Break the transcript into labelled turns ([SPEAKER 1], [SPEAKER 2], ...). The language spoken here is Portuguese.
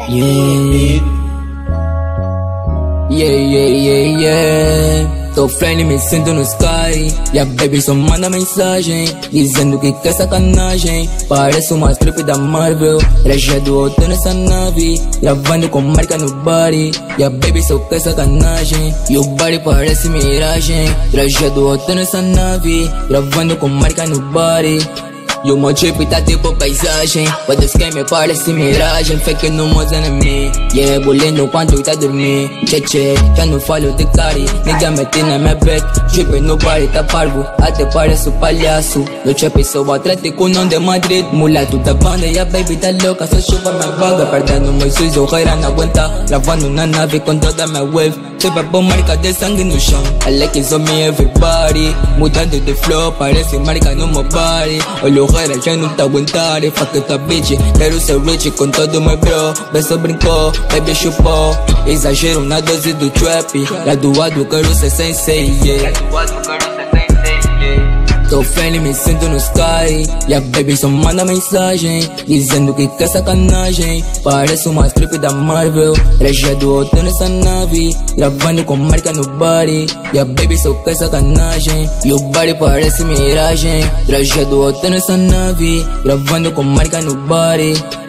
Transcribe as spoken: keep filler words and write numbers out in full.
[SPEAKER 1] Yeah, yeah, yeah, yeah, yeah. Tô friendly, me sinto no sky. E a baby só manda mensagem dizendo que quer sacanagem. Parece uma strip da Marvel, traje do hotel nessa nave, gravando com marca no body. E a baby só quer sacanagem, e o body parece miragem. Traje do hotel nessa nave, gravando com marca no body. E o meu trip tá tipo paisagem, quando esquema parece miragem. Fake no meus enemies, yeah, bolando quando tá dormindo. Tchê tchê, já não falo de cari, ninguém mete na minha bet. Trip no bar tá parvo, até parece um palhaço. No trap sou atlético, não de Madrid. Mulato da banda e a baby tá louca, só chupa minha vaga. Perdendo meus suis, o rei não aguenta. Gravando na nave com toda minha wave. Tipo bom marca de sangue no chão, I like it on me everybody. Mudando de flow, parece marca no meu body. Olha o rei, já não tá aguentando. Fuck essa bitch, quero ser rich com todo meu bro. Beso brincou, baby chupou. Exagero na dose do trap. Graduado, quero ser sensei, yeah. Tô friendly, me sinto no sky. E a baby só manda mensagem dizendo que quer sacanagem. Parece uma strip da Marvel, traje do hotel nessa nave, gravando com marca no body. E a baby só quer sacanagem, e o body parece miragem. Traje do hotel nessa nave, gravando com marca no body.